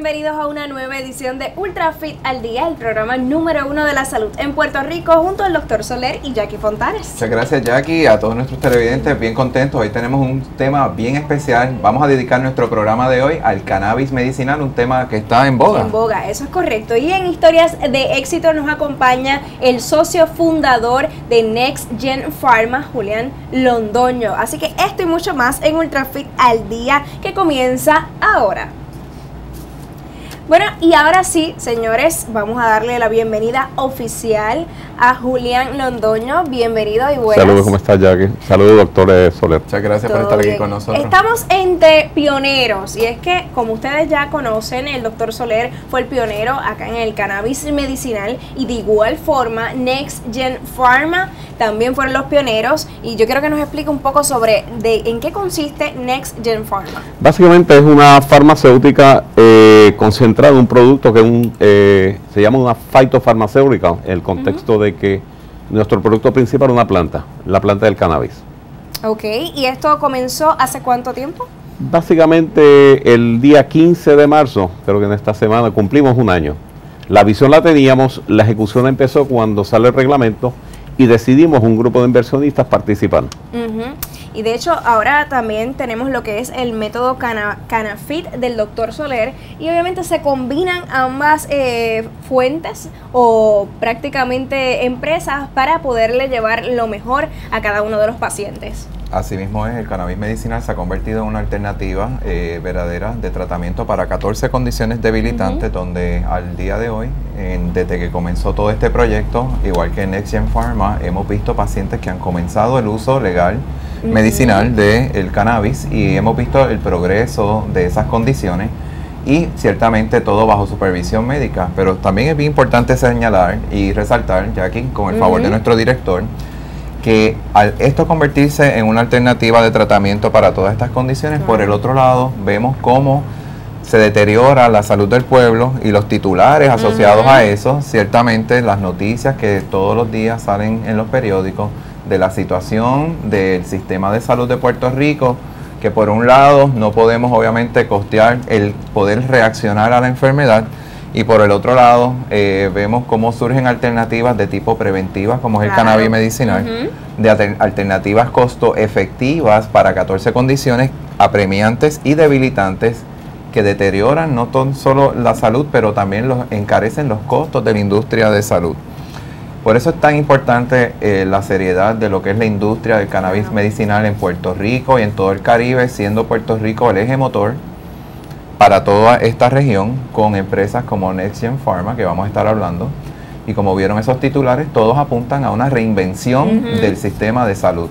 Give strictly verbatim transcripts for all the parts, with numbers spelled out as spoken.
bienvenidos a una nueva edición de Ultra Fit al Día, el programa número uno de la salud en Puerto Rico, junto al doctor Soler y Jackie Fontanes. Muchas gracias, Jackie, a todos nuestros televidentes, bien contentos. Hoy tenemos un tema bien especial. Vamos a dedicar nuestro programa de hoy al cannabis medicinal, un tema que está en boga. En boga, eso es correcto. Y en Historias de Éxito nos acompaña el socio fundador de Next Gen Pharma, Julián Londoño. Así que esto y mucho más en Ultra Fit al Día, que comienza ahora. Bueno, y ahora sí, señores, vamos a darle la bienvenida oficial a Julián Londoño. Bienvenido y buenas. Saludos, ¿cómo estás, Jackie? Saludos, doctor Soler. Muchas gracias por estar aquí con nosotros. Estamos entre pioneros, y es que, como ustedes ya conocen, el doctor Soler fue el pionero acá en el cannabis medicinal, y de igual forma Next Gen Pharma también fueron los pioneros, y yo quiero que nos explique un poco sobre de en qué consiste Next Gen Pharma. Básicamente es una farmacéutica eh, concentrada en un producto que un, eh, se llama una fitofarmacéutica, en el contexto uh-huh. de que nuestro producto principal es una planta, la planta del cannabis. Ok, ¿y esto comenzó hace cuánto tiempo? Básicamente el día quince de marzo, creo que en esta semana cumplimos un año. La visión la teníamos, la ejecución empezó cuando sale el reglamento y decidimos un grupo de inversionistas participar. Uh-huh. Y de hecho ahora también tenemos lo que es el método Cana, Canafit del doctor Soler, y obviamente se combinan ambas eh, fuentes o prácticamente empresas para poderle llevar lo mejor a cada uno de los pacientes. Asimismo es, el cannabis medicinal se ha convertido en una alternativa eh, verdadera de tratamiento para catorce condiciones debilitantes, uh-huh. donde al día de hoy, en, desde que comenzó todo este proyecto, igual que en Next Gen Pharma, hemos visto pacientes que han comenzado el uso legal uh-huh. medicinal del cannabis, y hemos visto el progreso de esas condiciones, y ciertamente todo bajo supervisión médica. Pero también es bien importante señalar y resaltar, Jackie, con el uh-huh. favor de nuestro director, que al esto convertirse en una alternativa de tratamiento para todas estas condiciones, claro. por el otro lado vemos cómo se deteriora la salud del pueblo y los titulares asociados uh-huh. a eso. Ciertamente las noticias que todos los días salen en los periódicos de la situación del sistema de salud de Puerto Rico, que por un lado no podemos obviamente costear el poder reaccionar a la enfermedad, y por el otro lado eh, vemos cómo surgen alternativas de tipo preventivas, como es el claro. cannabis medicinal, uh-huh. de alter alternativas costo efectivas para catorce condiciones apremiantes y debilitantes que deterioran no tan solo la salud, pero también los encarecen los costos de la industria de salud. Por eso es tan importante eh, la seriedad de lo que es la industria del cannabis uh-huh. medicinal en Puerto Rico y en todo el Caribe, siendo Puerto Rico el eje motor para toda esta región, con empresas como Next Gen Pharma, que vamos a estar hablando. Y como vieron esos titulares, todos apuntan a una reinvención uh-huh. del sistema de salud.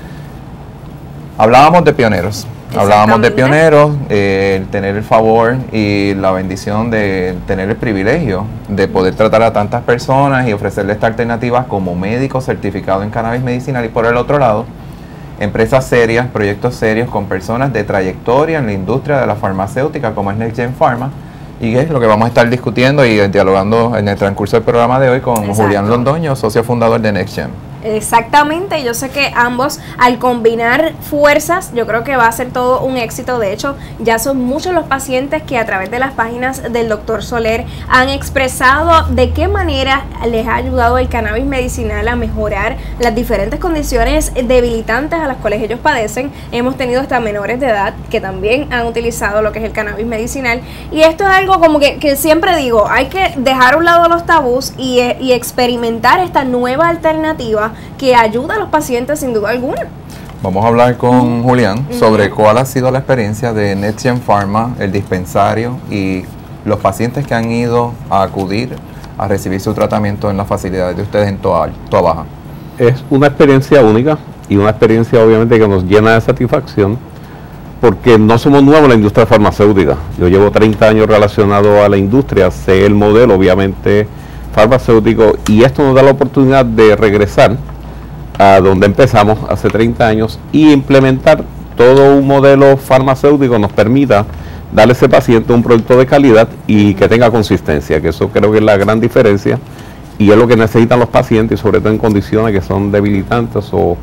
Hablábamos de pioneros. Hablábamos de pioneros, eh, el tener el favor y la bendición de tener el privilegio de poder tratar a tantas personas y ofrecerle esta alternativa como médico certificado en cannabis medicinal. Y por el otro lado, empresas serias, proyectos serios con personas de trayectoria en la industria de la farmacéutica, como es Next Gen Pharma, y es lo que vamos a estar discutiendo y dialogando en el transcurso del programa de hoy con Exacto. Julián Londoño, socio fundador de Next Gen. Exactamente, yo sé que ambos, al combinar fuerzas, yo creo que va a ser todo un éxito. De hecho, ya son muchos los pacientes que a través de las páginas del doctor Soler han expresado de qué manera les ha ayudado el cannabis medicinal a mejorar las diferentes condiciones debilitantes a las cuales ellos padecen. Hemos tenido hasta menores de edad que también han utilizado lo que es el cannabis medicinal, y esto es algo como que, que siempre digo, hay que dejar a un lado los tabús y, y experimentar esta nueva alternativa que ayuda a los pacientes sin duda alguna. Vamos a hablar con uh-huh. Julián sobre uh-huh. cuál ha sido la experiencia de Next Gen Pharma, el dispensario y los pacientes que han ido a acudir a recibir su tratamiento en las facilidades de ustedes en Toa, Toa Baja. Es una experiencia única y una experiencia obviamente que nos llena de satisfacción, porque no somos nuevos en la industria farmacéutica. Yo llevo treinta años relacionado a la industria, sé el modelo obviamente farmacéutico, y esto nos da la oportunidad de regresar a donde empezamos hace treinta años y implementar todo un modelo farmacéutico que nos permita darle a ese paciente un producto de calidad y que tenga consistencia, que eso creo que es la gran diferencia y es lo que necesitan los pacientes, sobre todo en condiciones que son debilitantes o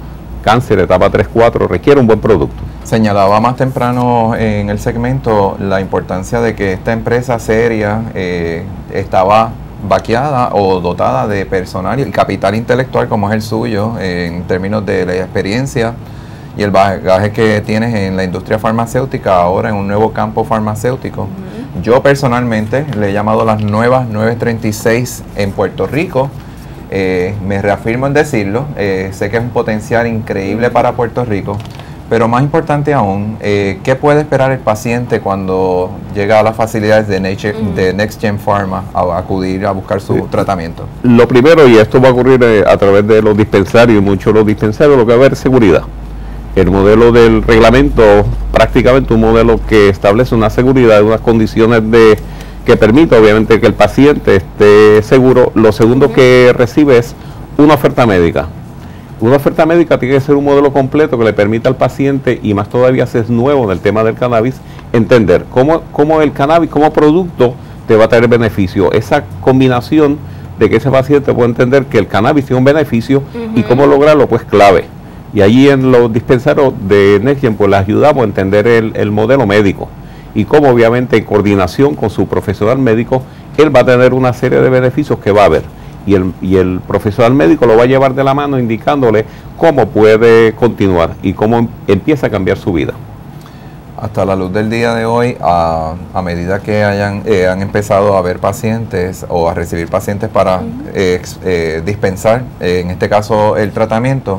cáncer etapa tres cuatro, requiere un buen producto. Señalaba más temprano en el segmento la importancia de que esta empresa seria eh, estaba vaqueada o dotada de personal y capital intelectual como es el suyo, eh, en términos de la experiencia y el bagaje que tienes en la industria farmacéutica, ahora en un nuevo campo farmacéutico. Uh-huh. Yo personalmente le he llamado las nuevas nueve treinta y seis en Puerto Rico. Eh, me reafirmo en decirlo, eh, sé que es un potencial increíble para Puerto Rico, pero más importante aún, eh, ¿qué puede esperar el paciente cuando llega a las facilidades de, Nature, uh-huh. de NextGen Pharma a acudir a buscar su sí. tratamiento? Lo primero, y esto va a ocurrir eh, a través de los dispensarios, y muchos de los dispensarios, lo que va a haber es seguridad. El modelo del reglamento, prácticamente un modelo que establece una seguridad, unas condiciones de que permite obviamente que el paciente esté seguro. Lo segundo uh-huh. que recibe es una oferta médica. Una oferta médica tiene que ser un modelo completo que le permita al paciente, y más todavía si es nuevo en el tema del cannabis, entender cómo, cómo el cannabis como producto te va a traer beneficio. Esa combinación de que ese paciente pueda entender que el cannabis tiene un beneficio uh-huh. y cómo lograrlo, pues clave. Y allí en los dispensarios de NextGen pues les ayudamos a entender el, el modelo médico y cómo obviamente en coordinación con su profesional médico él va a tener una serie de beneficios que va a ver. Y el, y el profesional médico lo va a llevar de la mano indicándole cómo puede continuar y cómo empieza a cambiar su vida. Hasta la luz del día de hoy, a, a medida que hayan eh, han empezado a ver pacientes o a recibir pacientes para uh-huh. eh, eh, dispensar, eh, en este caso el tratamiento,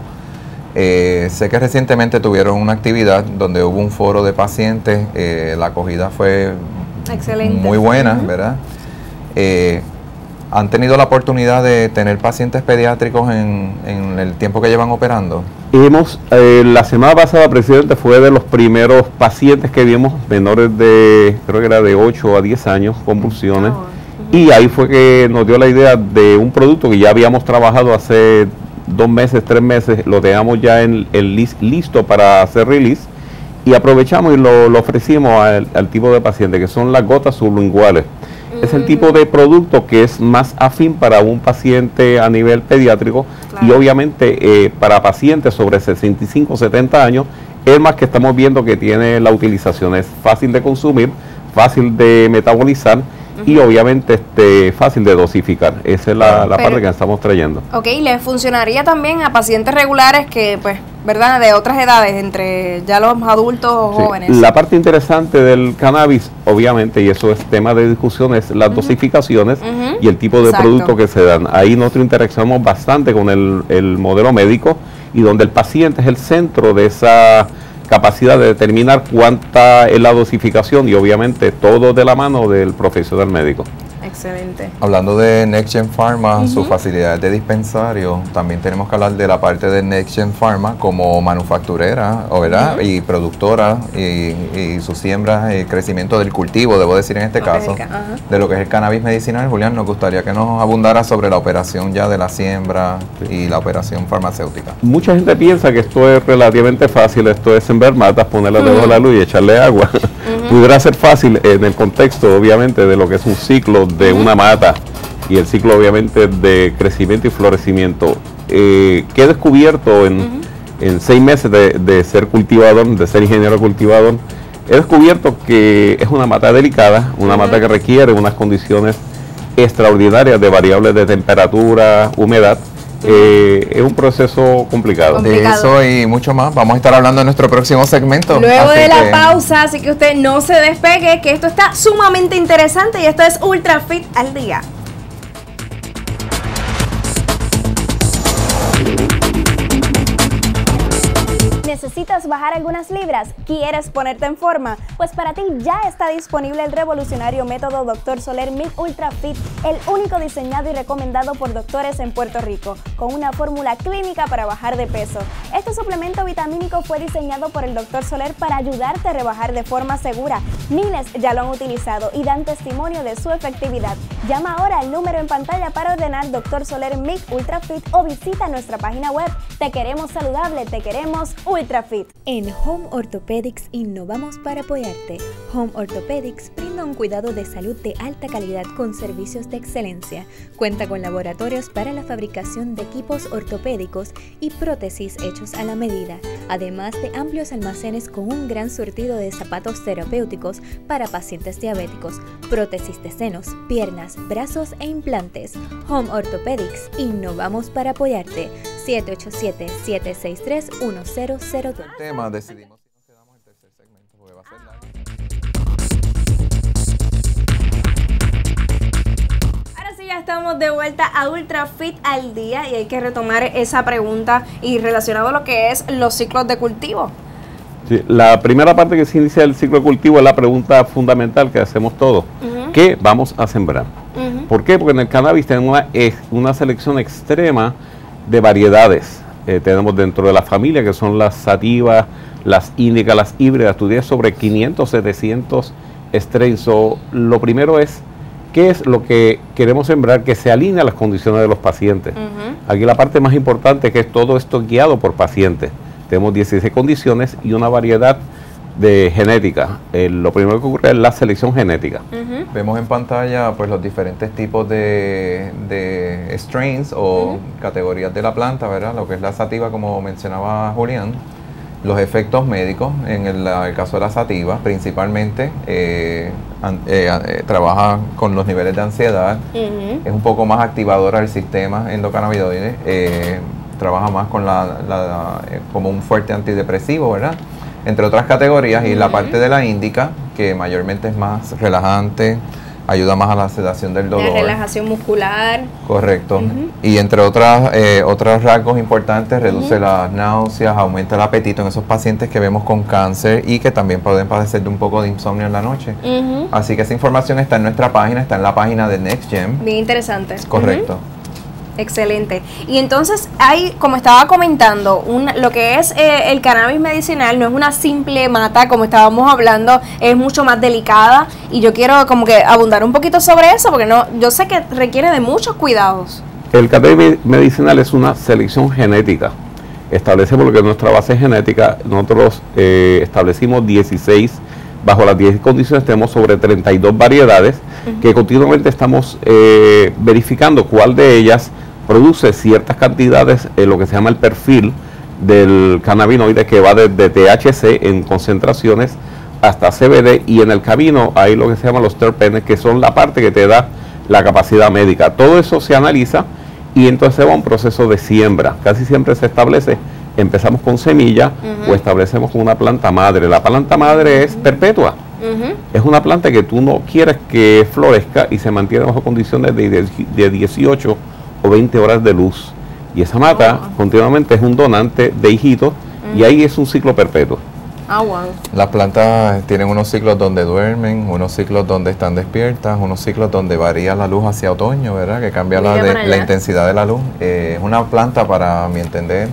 eh, sé que recientemente tuvieron una actividad donde hubo un foro de pacientes, eh, la acogida fue excelente, muy buena, uh-huh. ¿verdad? Eh, ¿Han tenido la oportunidad de tener pacientes pediátricos en, en el tiempo que llevan operando? Hemos, eh, la semana pasada, presidente, fue de los primeros pacientes que vimos, menores de, creo que era de ocho a diez años, convulsiones. Oh. Uh-huh. Y ahí fue que nos dio la idea de un producto que ya habíamos trabajado hace dos meses, tres meses, lo teníamos ya en el list, listo para hacer release, y aprovechamos y lo, lo ofrecimos al, al tipo de paciente, que son las gotas sublinguales. Es el tipo de producto que es más afín para un paciente a nivel pediátrico, claro. y obviamente eh, para pacientes sobre sesenta y cinco, setenta años, es más que estamos viendo que tiene la utilización, es fácil de consumir, fácil de metabolizar, uh-huh. y obviamente este fácil de dosificar. Esa es la, la parte que estamos trayendo. Ok, ¿le funcionaría también a pacientes regulares que, pues, verdad, de otras edades, entre ya los adultos o sí. jóvenes? La parte interesante del cannabis, obviamente, y eso es tema de discusión, es las uh-huh. dosificaciones uh-huh. y el tipo de Exacto. producto que se dan. Ahí nosotros interaccionamos bastante con el, el modelo médico, y donde el paciente es el centro de esa capacidad de determinar cuánta es la dosificación, y obviamente todo de la mano del profesional médico. Excelente. Hablando de NextGen Pharma, uh-huh. sus facilidades de dispensario, también tenemos que hablar de la parte de NextGen Pharma como manufacturera, ¿verdad? Uh-huh. y productora, y, y su siembra, y crecimiento del cultivo, debo decir en este okay, caso, uh-huh. de lo que es el cannabis medicinal. Julián, nos gustaría que nos abundara sobre la operación ya de la siembra y la operación farmacéutica. Mucha gente piensa que esto es relativamente fácil, esto es sembrar matas, ponerlas uh-huh. debajo de la luz y echarle agua. Uh-huh. Pudiera ser fácil en el contexto, obviamente, de lo que es un ciclo de una mata y el ciclo obviamente de crecimiento y florecimiento. Eh, que he descubierto en, uh-huh. en seis meses de, de ser cultivador, de ser ingeniero cultivador, he descubierto que es una mata delicada, una uh-huh. mata que requiere unas condiciones extraordinarias de variables de temperatura, humedad. Eh, es un proceso complicado. complicado. De eso y mucho más vamos a estar hablando en nuestro próximo segmento. Luego de la que... pausa, así que usted no se despegue, que esto está sumamente interesante, y esto es Ultra Fit al Día. ¿Necesitas bajar algunas libras? ¿Quieres ponerte en forma? Pues para ti ya está disponible el revolucionario método doctor Soler Mig Ultra Fit, el único diseñado y recomendado por doctores en Puerto Rico, con una fórmula clínica para bajar de peso. Este suplemento vitamínico fue diseñado por el doctor Soler para ayudarte a rebajar de forma segura. Miles ya lo han utilizado y dan testimonio de su efectividad. Llama ahora al número en pantalla para ordenar doctor Soler Mig Ultra Fit o visita nuestra página web. Te queremos saludable, te queremos Ultra UltraFit. En Home Orthopedics innovamos para apoyarte. Home Orthopedics brinda un cuidado de salud de alta calidad con servicios de excelencia. Cuenta con laboratorios para la fabricación de equipos ortopédicos y prótesis hechos a la medida, además de amplios almacenes con un gran surtido de zapatos terapéuticos para pacientes diabéticos, prótesis de senos, piernas, brazos e implantes. Home Orthopedics, innovamos para apoyarte. siete ocho siete, siete seis tres, uno cero cero dos. El tema, decidimos si nos quedamos en el tercer segmento porque va a ser largo. Ahora sí, ya estamos de vuelta a UltraFit al día y hay que retomar esa pregunta y relacionado a lo que es los ciclos de cultivo. Sí, la primera parte que se inicia el ciclo de cultivo es la pregunta fundamental que hacemos todos. Uh-huh. ¿Qué vamos a sembrar? Uh-huh. ¿Por qué? Porque en el cannabis tenemos una, una selección extrema de variedades. Eh, tenemos dentro de la familia que son las sativas, las índicas, las híbridas. Tú tienes sobre quinientos, setecientos strains. So, lo primero es, ¿qué es lo que queremos sembrar que se alinea a las condiciones de los pacientes? Uh-huh. Aquí la parte más importante es que todo esto es guiado por pacientes. Tenemos dieciséis condiciones y una variedad de genética. Eh, lo primero que ocurre es la selección genética. Uh-huh. Vemos en pantalla pues los diferentes tipos de, de strains o uh-huh. categorías de la planta, ¿verdad? Lo que es la sativa, como mencionaba Julián. Los efectos médicos, en el, el caso de la sativa, principalmente eh, an, eh, eh, trabaja con los niveles de ansiedad, uh-huh. es un poco más activadora del sistema endocannabinoide, eh, trabaja más con la, la, la eh, como un fuerte antidepresivo, ¿verdad? Entre otras categorías, y uh-huh. la parte de la índica, que mayormente es más relajante, ayuda más a la sedación del dolor. La relajación muscular. Correcto. Uh-huh. Y entre otras eh, otros rasgos importantes, reduce uh-huh. las náuseas, aumenta el apetito en esos pacientes que vemos con cáncer y que también pueden padecer de un poco de insomnio en la noche. Uh-huh. Así que esa información está en nuestra página, está en la página de NextGen. Bien interesante. Correcto. Uh-huh. Excelente. Y entonces hay, como estaba comentando, un, lo que es eh, el cannabis medicinal no es una simple mata, como estábamos hablando, es mucho más delicada y yo quiero como que abundar un poquito sobre eso porque no, yo sé que requiere de muchos cuidados. El cannabis medicinal es una selección genética. Establecemos lo que es nuestra base genética. Nosotros eh, establecimos dieciséis, bajo las diez condiciones tenemos sobre treinta y dos variedades uh-huh. que continuamente estamos eh, verificando cuál de ellas produce ciertas cantidades, eh, lo que se llama el perfil del cannabinoide, que va desde T H C en concentraciones hasta C B D, y en el camino hay lo que se llama los terpenes, que son la parte que te da la capacidad médica. Todo eso se analiza y entonces va a un proceso de siembra. Casi siempre se establece, empezamos con semilla uh-huh. o establecemos con una planta madre. La planta madre es perpetua. Uh-huh. Es una planta que tú no quieres que florezca y se mantiene bajo condiciones de, de dieciocho o veinte horas de luz, y esa mata oh. continuamente es un donante de hijitos uh-huh. y ahí es un ciclo perpetuo. Oh, wow. Las plantas tienen unos ciclos donde duermen, unos ciclos donde están despiertas, unos ciclos donde varía la luz hacia otoño, ¿verdad? Que cambia la, de, la intensidad de la luz. Eh, es una planta, para mi entender,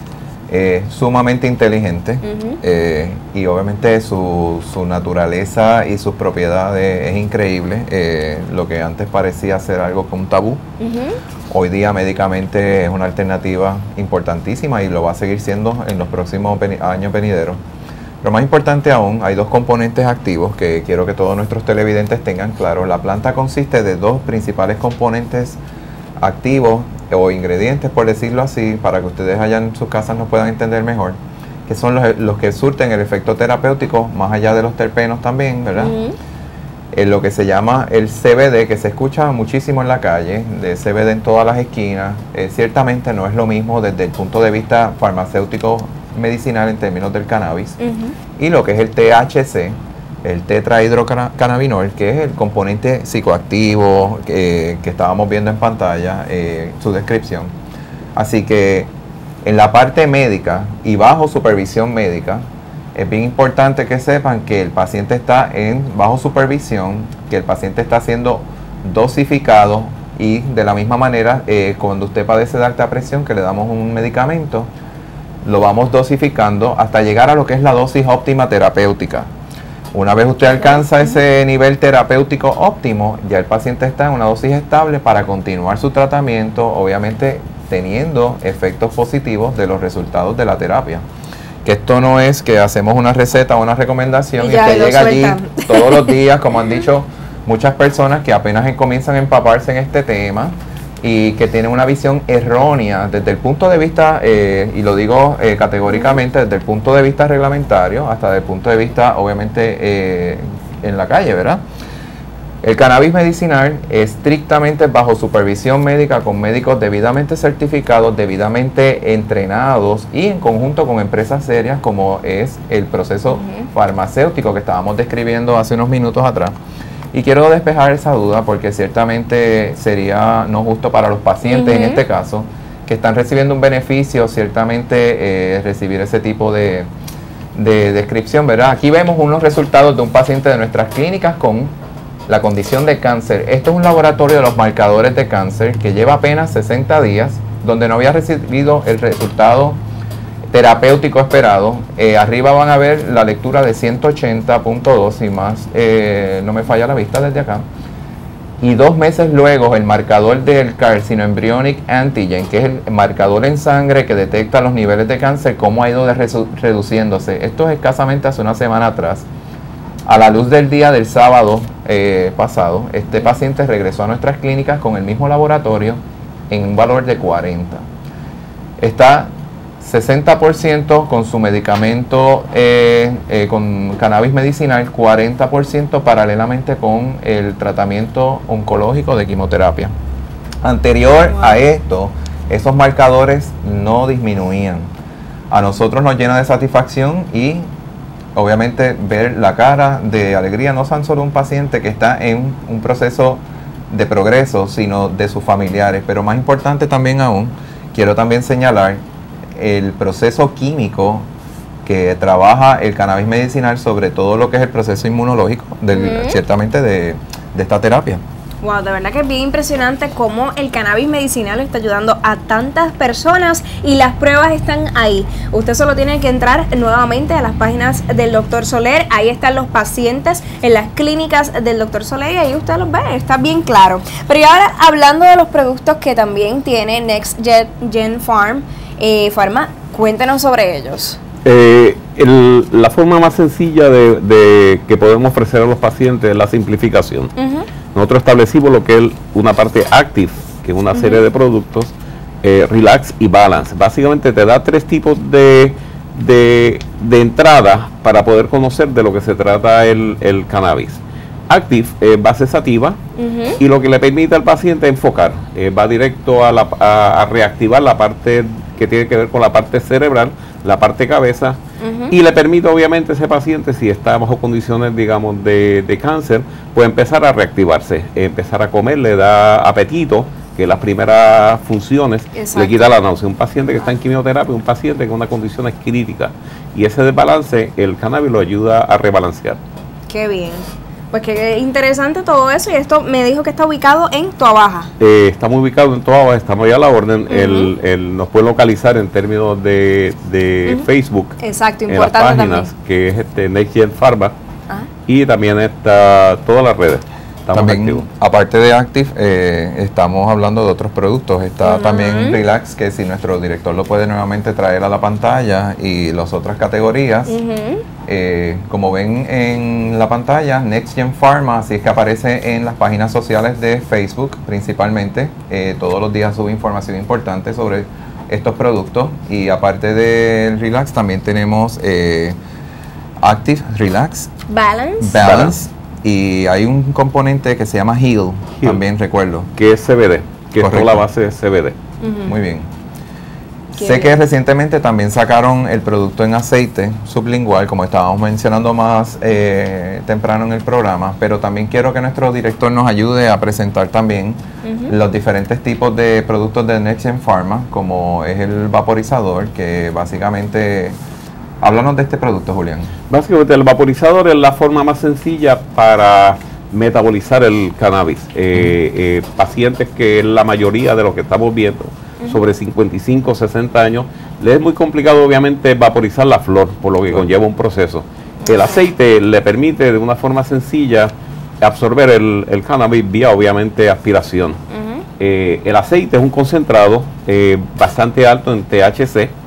eh, sumamente inteligente uh-huh. eh, y obviamente su, su naturaleza y sus propiedades es increíble. Eh, lo que antes parecía ser algo como un tabú, uh-huh. hoy día médicamente es una alternativa importantísima y lo va a seguir siendo en los próximos veni- años venideros. Lo más importante aún, hay dos componentes activos que quiero que todos nuestros televidentes tengan claro. La planta consiste de dos principales componentes activos o ingredientes, por decirlo así, para que ustedes allá en sus casas nos puedan entender mejor, que son los, los que surten el efecto terapéutico, más allá de los terpenos también, ¿verdad? Uh-huh. Eh, lo que se llama el C B D, que se escucha muchísimo en la calle, de C B D en todas las esquinas, eh, ciertamente no es lo mismo desde el punto de vista farmacéutico medicinal en términos del cannabis, uh-huh. y lo que es el T H C, el tetrahidrocannabinol, que es el componente psicoactivo que, que estábamos viendo en pantalla, eh, su descripción. Así que en la parte médica y bajo supervisión médica, es bien importante que sepan que el paciente está en bajo supervisión, que el paciente está siendo dosificado, y de la misma manera, eh, cuando usted padece de alta presión, que le damos un medicamento, lo vamos dosificando hasta llegar a lo que es la dosis óptima terapéutica. Una vez usted alcanza ese nivel terapéutico óptimo, ya el paciente está en una dosis estable para continuar su tratamiento, obviamente teniendo efectos positivos de los resultados de la terapia. que esto no es que hacemos una receta o una recomendación y, y usted llega allí sueltan. todos los días, como han dicho muchas personas que apenas comienzan a empaparse en este tema y que tienen una visión errónea desde el punto de vista, eh, y lo digo eh, categóricamente, desde el punto de vista reglamentario hasta desde el punto de vista, obviamente, eh, en la calle, ¿verdad? El cannabis medicinal estrictamente bajo supervisión médica con médicos debidamente certificados, debidamente entrenados y en conjunto con empresas serias como es el proceso uh-huh. farmacéutico que estábamos describiendo hace unos minutos atrás. Y quiero despejar esa duda porque ciertamente sería no justo para los pacientes uh-huh. en este caso, que están recibiendo un beneficio, ciertamente eh, recibir ese tipo de, de descripción, ¿verdad? Aquí vemos unos resultados de un paciente de nuestras clínicas con la condición de cáncer. Esto es un laboratorio de los marcadores de cáncer que lleva apenas sesenta días, donde no había recibido el resultado terapéutico esperado. Eh, arriba van a ver la lectura de ciento ochenta punto dos y más, eh, no me falla la vista desde acá. Y dos meses luego el marcador del Carcino Embryonic Antigen, que es el marcador en sangre que detecta los niveles de cáncer, cómo ha ido de resu- reduciéndose. Esto es escasamente hace una semana atrás. A la luz del día del sábado eh, pasado, este paciente regresó a nuestras clínicas con el mismo laboratorio en un valor de cuarenta. Está sesenta por ciento con su medicamento eh, eh, con cannabis medicinal, cuarenta por ciento paralelamente con el tratamiento oncológico de quimioterapia. Anterior wow. a esto, esos marcadores no disminuían. A nosotros nos llena de satisfacción y obviamente ver la cara de alegría no tan solo un paciente que está en un proceso de progreso, sino de sus familiares. Pero más importante también aún, quiero también señalar el proceso químico que trabaja el cannabis medicinal sobre todo lo que es el proceso inmunológico, del, uh-huh. ciertamente de, de esta terapia. Wow, de verdad que es bien impresionante cómo el cannabis medicinal está ayudando a tantas personas y las pruebas están ahí. Usted solo tiene que entrar nuevamente a las páginas del doctor Soler, ahí están los pacientes en las clínicas del doctor Soler y ahí usted los ve, está bien claro. Pero y ahora hablando de los productos que también tiene Next Gen Farm, eh, Pharma, cuéntenos sobre ellos. Eh, el, la forma más sencilla de, de que podemos ofrecer a los pacientes es la simplificación. Uh-huh. Nosotros establecimos lo que es una parte Active, que es una uh-huh. serie de productos, eh, Relax y Balance. Básicamente te da tres tipos de, de, de entrada para poder conocer de lo que se trata el, el cannabis. Active, eh, base sativa, uh-huh. y lo que le permite al paciente enfocar. Eh, va directo a, la, a, a reactivar la parte que tiene que ver con la parte cerebral, la parte cabeza, uh-huh. y le permite obviamente a ese paciente, si está bajo condiciones, digamos, de, de cáncer, puede empezar a reactivarse, eh, empezar a comer, le da apetito, que las primeras funciones, exacto. le quita la náusea. Un paciente que está en quimioterapia, un paciente con una condición crítica, y ese desbalance, el cannabis lo ayuda a rebalancear. Qué bien. Pues qué interesante todo eso, y esto me dijo que está ubicado en Toabaja. Eh, estamos ubicados en Toabaja, estamos ya a la orden. Uh-huh. el, el, nos puede localizar en términos de, de uh-huh. Facebook. Exacto, en importante las páginas, también. Que es este Next Gen Pharma, uh-huh. y también está todas las redes. Estamos también, activos. Aparte de Active, eh, estamos hablando de otros productos. Está uh-huh. también Relax, que si nuestro director lo puede nuevamente traer a la pantalla, y las otras categorías. Uh-huh. Eh, como ven en la pantalla, Next Gen Pharma, así es que aparece en las páginas sociales de Facebook principalmente. Eh, todos los días sube información importante sobre estos productos. Y aparte del Relax, también tenemos eh, Active, Relax, Balance. Balance. Balance. Y hay un componente que se llama Heal, Heal. también recuerdo. Que es C B D, que Correcto. es toda la base de C B D. Uh-huh. Muy bien. Sé bien. que recientemente también sacaron el producto en aceite sublingual, como estábamos mencionando más eh, temprano en el programa, pero también quiero que nuestro director nos ayude a presentar también uh-huh. los diferentes tipos de productos de Next Gen Pharma, como es el vaporizador, que básicamente... Háblanos de este producto, Julián. Básicamente el vaporizador es la forma más sencilla para metabolizar el cannabis. Eh, uh-huh. eh, pacientes que la mayoría de los que estamos viendo, uh-huh. sobre cincuenta y cinco, sesenta años, les es muy complicado obviamente vaporizar la flor, por lo que uh-huh. conlleva un proceso. Uh-huh. El aceite le permite de una forma sencilla absorber el, el cannabis vía obviamente aspiración. Uh-huh. Eh, el aceite es un concentrado eh, bastante alto en T H C.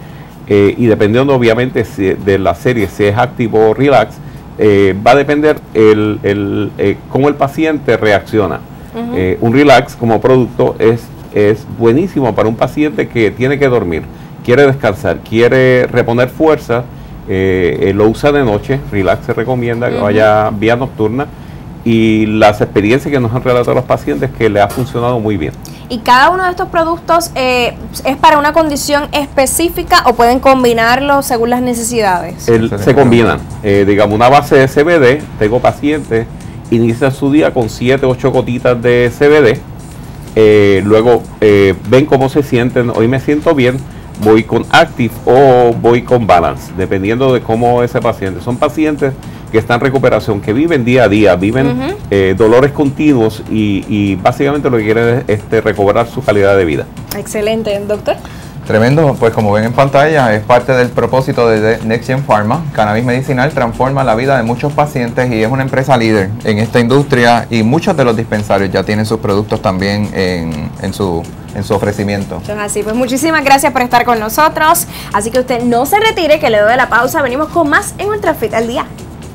eh, y dependiendo obviamente si, de la serie, si es activo o relax, eh, va a depender el, el, eh, cómo el paciente reacciona. Uh-huh. eh, un relax como producto es, es buenísimo para un paciente que tiene que dormir, quiere descansar, quiere reponer fuerza, eh, eh, lo usa de noche. Relax se recomienda uh-huh. que vaya vía nocturna, y las experiencias que nos han relatado los pacientes que le ha funcionado muy bien. ¿Y cada uno de estos productos eh, es para una condición específica o pueden combinarlo según las necesidades? El, se combinan. Eh, digamos, una base de C B D, tengo pacientes, inician su día con siete, ocho gotitas de C B D, eh, luego eh, ven cómo se sienten, hoy me siento bien, voy con Active o voy con Balance, dependiendo de cómo ese paciente. Son pacientes que están en recuperación, que viven día a día, viven uh-huh. eh, dolores continuos y, y básicamente lo que quieren es este, recuperar su calidad de vida. Excelente, doctor. Tremendo, pues como ven en pantalla, es parte del propósito de NextGen Pharma. Cannabis medicinal transforma la vida de muchos pacientes y es una empresa líder en esta industria, y muchos de los dispensarios ya tienen sus productos también en, en, su, en su ofrecimiento. Eso es así, pues muchísimas gracias por estar con nosotros. Así que usted no se retire, que le doy la pausa. Venimos con más en UltraFit al día.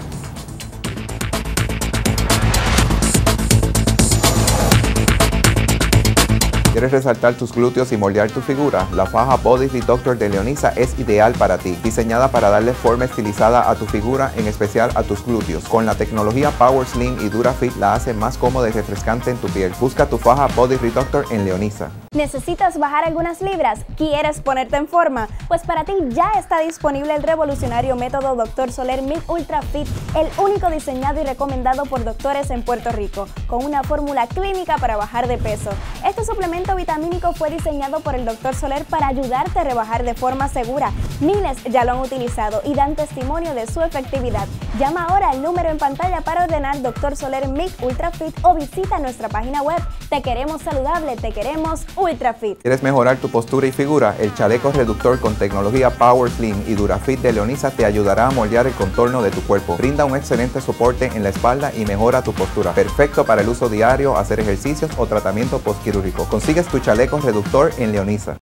¿Quieres resaltar tus glúteos y moldear tu figura? La faja Body Reductor de Leonisa es ideal para ti, diseñada para darle forma estilizada a tu figura, en especial a tus glúteos. Con la tecnología Power Slim y DuraFit la hace más cómoda y refrescante en tu piel. Busca tu faja Body Reductor en Leonisa. ¿Necesitas bajar algunas libras? ¿Quieres ponerte en forma? Pues para ti ya está disponible el revolucionario método doctor Soler Mig Ultra Fit, el único diseñado y recomendado por doctores en Puerto Rico, con una fórmula clínica para bajar de peso. Este suplemento vitamínico fue diseñado por el doctor Soler para ayudarte a rebajar de forma segura. Miles ya lo han utilizado y dan testimonio de su efectividad. Llama ahora al número en pantalla para ordenar doctor Soler Mig Ultra Fit o visita nuestra página web. Te queremos saludable, te queremos Ultra Fit. ¿Quieres mejorar tu postura y figura? El chaleco reductor con tecnología Power Slim y DuraFit de Leonisa te ayudará a moldear el contorno de tu cuerpo. Brinda un excelente soporte en la espalda y mejora tu postura. Perfecto para el uso diario, hacer ejercicios o tratamiento postquirúrgico. Consigues tu chaleco reductor en Leonisa.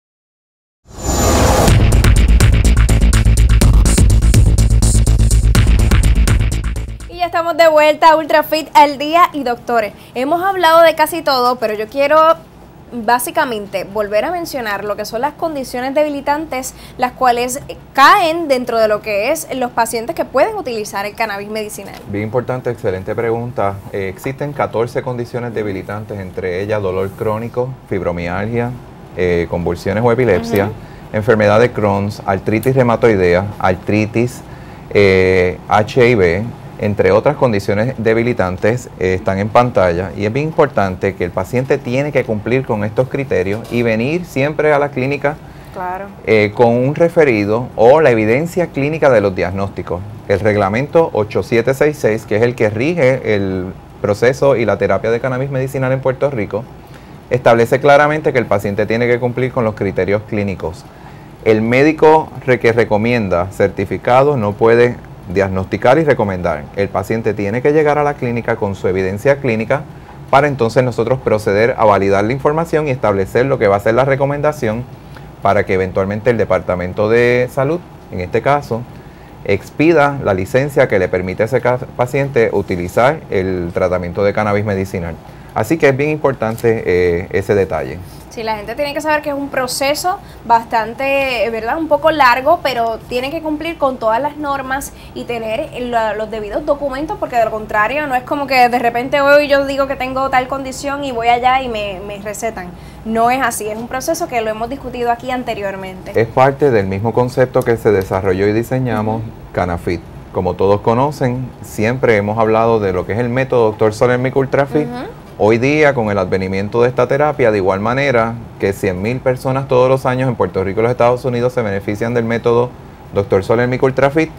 Y ya estamos de vuelta a UltraFit al día. Y doctores, hemos hablado de casi todo, pero yo quiero básicamente volver a mencionar lo que son las condiciones debilitantes, las cuales caen dentro de lo que es los pacientes que pueden utilizar el cannabis medicinal. Bien importante, excelente pregunta. Eh, existen catorce condiciones debilitantes, entre ellas dolor crónico, fibromialgia, eh, convulsiones o epilepsia, uh-huh. enfermedad de Crohn's, artritis reumatoidea, artritis, eh, H I V, entre otras condiciones debilitantes, eh, están en pantalla, y es bien importante que el paciente tiene que cumplir con estos criterios y venir siempre a la clínica claro. eh, con un referido o la evidencia clínica de los diagnósticos. El reglamento ocho siete seis seis, que es el que rige el proceso y la terapia de cannabis medicinal en Puerto Rico, establece claramente que el paciente tiene que cumplir con los criterios clínicos. El médico que recomienda certificado no puede diagnosticar y recomendar. El paciente tiene que llegar a la clínica con su evidencia clínica para entonces nosotros proceder a validar la información y establecer lo que va a ser la recomendación para que eventualmente el Departamento de Salud, en este caso, expida la licencia que le permite a ese paciente utilizar el tratamiento de cannabis medicinal. Así que es bien importante eh, ese detalle. Sí, la gente tiene que saber que es un proceso bastante, ¿verdad? Un poco largo, pero tiene que cumplir con todas las normas y tener la, los debidos documentos, porque de lo contrario no es como que de repente hoy yo digo que tengo tal condición y voy allá y me, me recetan. No es así, es un proceso que lo hemos discutido aquí anteriormente. Es parte del mismo concepto que se desarrolló y diseñamos, uh-huh. Canafit. Como todos conocen, siempre hemos hablado de lo que es el método doctor Soler Mig Ultra Fit. Uh-huh. Hoy día, con el advenimiento de esta terapia, de igual manera que cien mil personas todos los años en Puerto Rico y los Estados Unidos se benefician del método doctor Soler Mig Ultra Fit,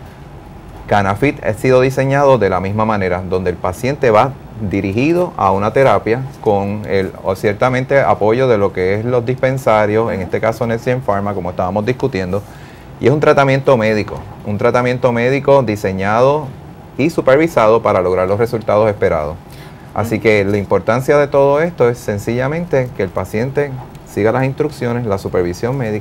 Canafit ha sido diseñado de la misma manera, donde el paciente va dirigido a una terapia con el o ciertamente apoyo de lo que es los dispensarios, en este caso NextGen Pharma, como estábamos discutiendo, y es un tratamiento médico, un tratamiento médico diseñado y supervisado para lograr los resultados esperados. Así que la importancia de todo esto es sencillamente que el paciente siga las instrucciones, la supervisión médica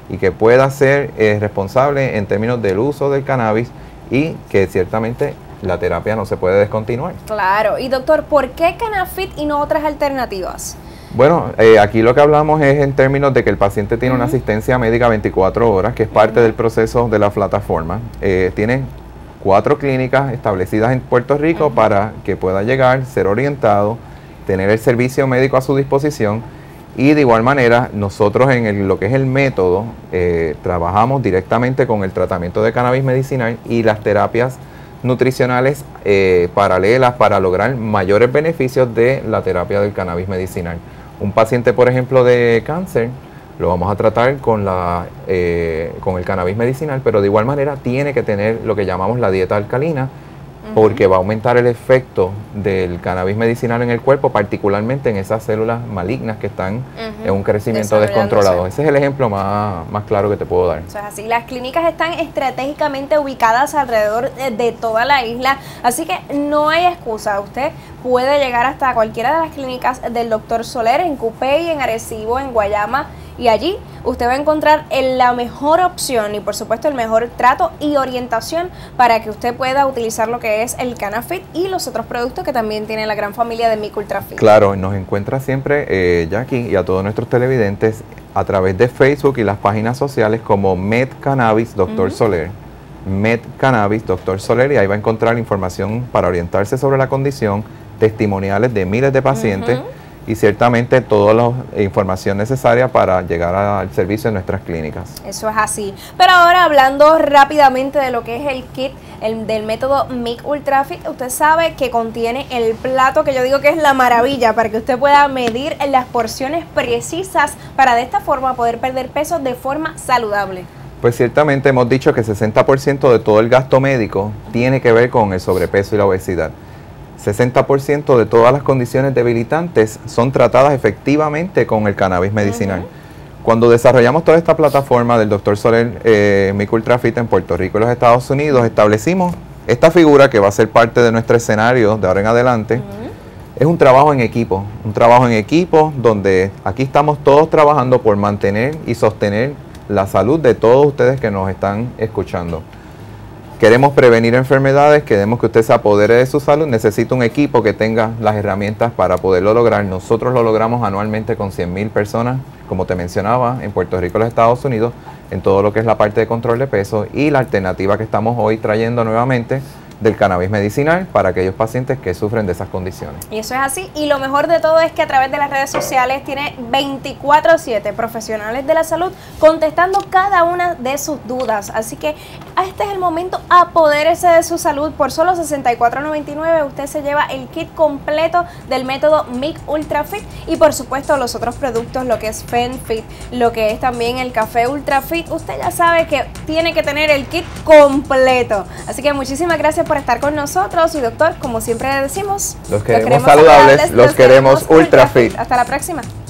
y que pueda ser eh, responsable en términos del uso del cannabis y que ciertamente la terapia no se puede descontinuar. Claro. Y doctor, ¿por qué Canafit y no otras alternativas? Bueno, eh, aquí lo que hablamos es en términos de que el paciente tiene uh-huh. una asistencia médica veinticuatro horas, que es parte uh-huh. del proceso de la plataforma. Eh, tiene cuatro clínicas establecidas en Puerto Rico uh-huh. para que pueda llegar, ser orientado, tener el servicio médico a su disposición y de igual manera nosotros en el, lo que es el método eh, trabajamos directamente con el tratamiento de cannabis medicinal y las terapias nutricionales eh, paralelas para lograr mayores beneficios de la terapia del cannabis medicinal. Un paciente, por ejemplo, de cáncer, lo vamos a tratar con, la, eh, con el cannabis medicinal, pero de igual manera tiene que tener lo que llamamos la dieta alcalina, uh-huh. porque va a aumentar el efecto del cannabis medicinal en el cuerpo, particularmente en esas células malignas que están uh-huh. en un crecimiento descontrolado. Ese es el ejemplo más, más claro que te puedo dar. Eso es así. Las clínicas están estratégicamente ubicadas alrededor de, de toda la isla, así que no hay excusa. Usted puede llegar hasta cualquiera de las clínicas del doctor Soler, en Cupey, en Arecibo, en Guayama, y allí usted va a encontrar la mejor opción y por supuesto el mejor trato y orientación para que usted pueda utilizar lo que es el Canafit y los otros productos que también tiene la gran familia de Mic Ultra Fit. Claro, nos encuentra siempre, eh, Jackie, y a todos nuestros televidentes a través de Facebook y las páginas sociales como Med Cannabis Doctor Uh-huh. Soler. Med Cannabis Doctor Soler, y ahí va a encontrar información para orientarse sobre la condición, testimoniales de miles de pacientes. Uh-huh. Y ciertamente toda la información necesaria para llegar al servicio de nuestras clínicas. Eso es así. Pero ahora hablando rápidamente de lo que es el kit el, del método Mic Ultra Fit, usted sabe que contiene el plato que yo digo que es la maravilla para que usted pueda medir las porciones precisas para de esta forma poder perder peso de forma saludable. Pues ciertamente hemos dicho que sesenta por ciento de todo el gasto médico tiene que ver con el sobrepeso y la obesidad. sesenta por ciento de todas las condiciones debilitantes son tratadas efectivamente con el cannabis medicinal. Uh-huh. Cuando desarrollamos toda esta plataforma del doctor Soler eh, Mic Ultra Fit en Puerto Rico y los Estados Unidos, establecimos esta figura que va a ser parte de nuestro escenario de ahora en adelante. Uh-huh. Es un trabajo en equipo, un trabajo en equipo donde aquí estamos todos trabajando por mantener y sostener la salud de todos ustedes que nos están escuchando. Queremos prevenir enfermedades, queremos que usted se apodere de su salud, necesita un equipo que tenga las herramientas para poderlo lograr. Nosotros lo logramos anualmente con cien mil personas, como te mencionaba, en Puerto Rico y los Estados Unidos, en todo lo que es la parte de control de peso y la alternativa que estamos hoy trayendo nuevamente del cannabis medicinal para aquellos pacientes que sufren de esas condiciones. Y eso es así, y lo mejor de todo es que a través de las redes sociales tiene veinticuatro siete profesionales de la salud contestando cada una de sus dudas, así que este es el momento, apodérese de su salud. Por solo sesenta y cuatro noventa y nueve usted se lleva el kit completo del método Mic Ultra Fit y por supuesto los otros productos, lo que es FenFit, lo que es también el café Ultra Fit. Usted ya sabe que tiene que tener el kit completo, así que muchísimas gracias por estar con nosotros y doctor, como siempre decimos, los queremos, los queremos saludables, los, los queremos Ultra Fit. Hasta la próxima.